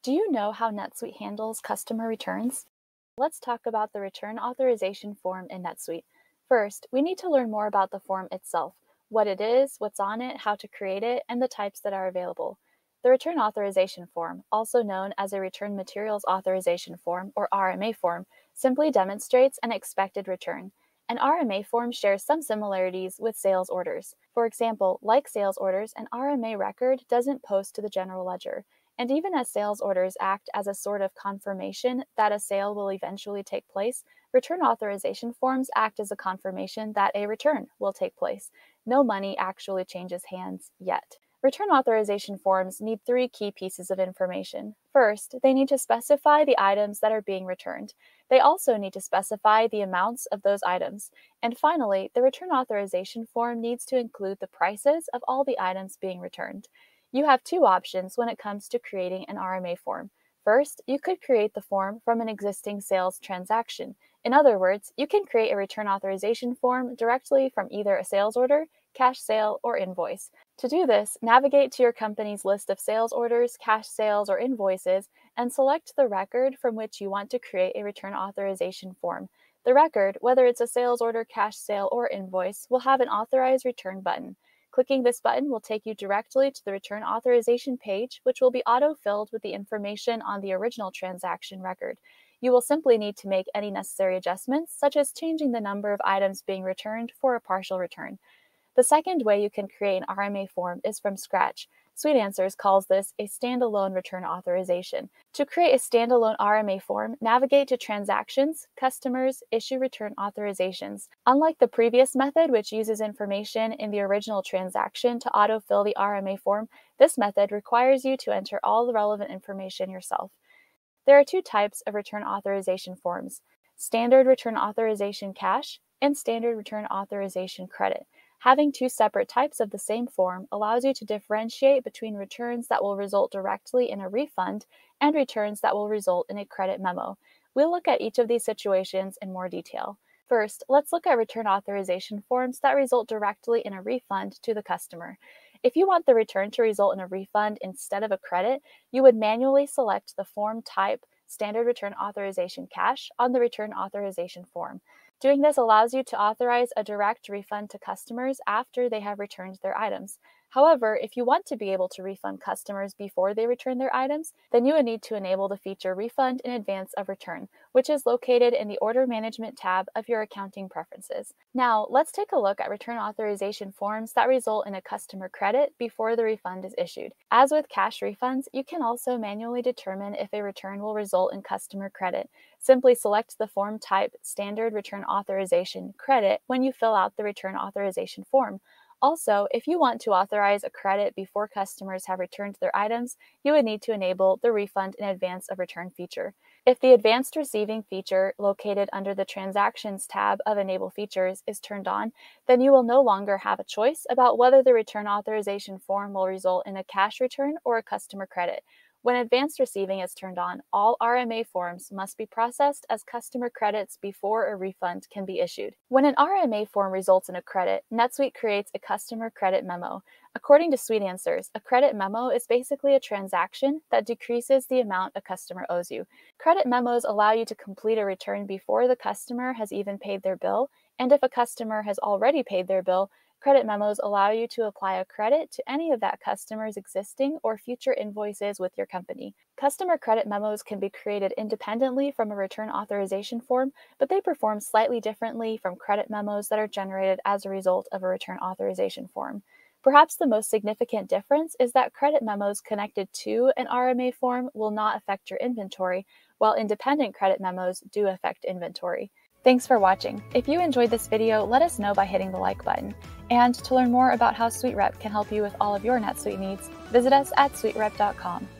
Do you know how NetSuite handles customer returns? Let's talk about the return authorization form in NetSuite. First, we need to learn more about the form itself, what it is, what's on it, how to create it, and the types that are available. The return authorization form, also known as a return materials authorization form or RMA form, simply demonstrates an expected return. An RMA form shares some similarities with sales orders. For example, like sales orders, an RMA record doesn't post to the general ledger. And even as sales orders act as a sort of confirmation that a sale will eventually take place, return authorization forms act as a confirmation that a return will take place. No money actually changes hands yet. Return authorization forms need three key pieces of information. First, they need to specify the items that are being returned. They also need to specify the amounts of those items. And finally, the return authorization form needs to include the prices of all the items being returned. You have two options when it comes to creating an RMA form. First, you could create the form from an existing sales transaction. In other words, you can create a return authorization form directly from either a sales order, cash sale, or invoice. To do this, navigate to your company's list of sales orders, cash sales, or invoices, and select the record from which you want to create a return authorization form. The record, whether it's a sales order, cash sale, or invoice, will have an Authorize Return button. Clicking this button will take you directly to the return authorization page, which will be auto-filled with the information on the original transaction record. You will simply need to make any necessary adjustments, such as changing the number of items being returned for a partial return. The second way you can create an RMA form is from scratch. SuiteAnswers calls this a standalone return authorization. To create a standalone RMA form, navigate to Transactions, Customers, Issue Return Authorizations. Unlike the previous method, which uses information in the original transaction to autofill the RMA form, this method requires you to enter all the relevant information yourself. There are two types of return authorization forms: Standard Return Authorization Cash and Standard Return Authorization Credit. Having two separate types of the same form allows you to differentiate between returns that will result directly in a refund and returns that will result in a credit memo. We'll look at each of these situations in more detail. First, let's look at return authorization forms that result directly in a refund to the customer. If you want the return to result in a refund instead of a credit, you would manually select the form type Standard Return Authorization Cash on the return authorization form. Doing this allows you to authorize a direct refund to customers after they have returned their items. However, if you want to be able to refund customers before they return their items, then you would need to enable the feature Refund in Advance of Return, which is located in the Order Management tab of your accounting preferences. Now, let's take a look at return authorization forms that result in a customer credit before the refund is issued. As with cash refunds, you can also manually determine if a return will result in customer credit. Simply select the form type Standard Return Authorization Credit when you fill out the return authorization form. Also, if you want to authorize a credit before customers have returned their items, you would need to enable the Refund in Advance of Return feature. If the Advanced Receiving feature located under the Transactions tab of Enable Features is turned on, then you will no longer have a choice about whether the return authorization form will result in a cash return or a customer credit. When Advanced Receiving is turned on, all RMA forms must be processed as customer credits before a refund can be issued. When an RMA form results in a credit, NetSuite creates a customer credit memo. According to SuiteAnswers, a credit memo is basically a transaction that decreases the amount a customer owes you. Credit memos allow you to complete a return before the customer has even paid their bill, and if a customer has already paid their bill, credit memos allow you to apply a credit to any of that customer's existing or future invoices with your company. Customer credit memos can be created independently from a return authorization form, but they perform slightly differently from credit memos that are generated as a result of a return authorization form. Perhaps the most significant difference is that credit memos connected to an RMA form will not affect your inventory, while independent credit memos do affect inventory. Thanks for watching. If you enjoyed this video, let us know by hitting the like button. And to learn more about how SuiteRep can help you with all of your NetSuite needs, visit us at SuiteRep.com.